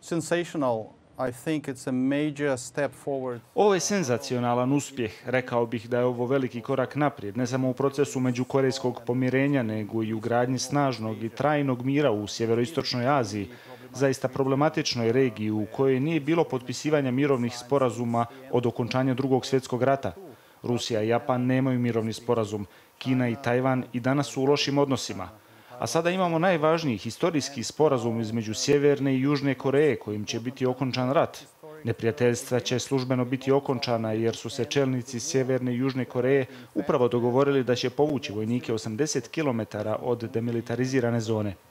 sensational. I think it's a major step forward. Ovo je senzacionalan uspjeh. Rekao bih da je ovo veliki korak naprijed, ne samo u procesu međukorejskog pomirenja, nego i u gradnji snažnog i trajnog mira u sjeveroistočnoj Aziji, zaista problematičnoj regiji u kojoj nije bilo potpisivanja mirovnih sporazuma od okončanja Drugog svjetskog rata. Rusija i Japan nemaju mirovni sporazum, Kina i Tajvan i danas su u lošim odnosima. A sada imamo najvažniji historijski sporazum između Sjeverne i Južne Koreje kojim će biti okončan rat. Neprijateljstva će službeno biti okončana jer su se čelnici Sjeverne i Južne Koreje upravo dogovorili da će povući vojnike 80 km od demilitarizirane zone.